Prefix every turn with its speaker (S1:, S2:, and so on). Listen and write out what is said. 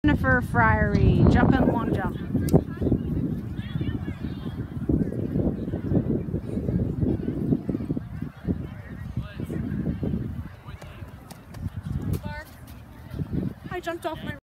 S1: Jennifer Friary, jump and long jump. I jumped off my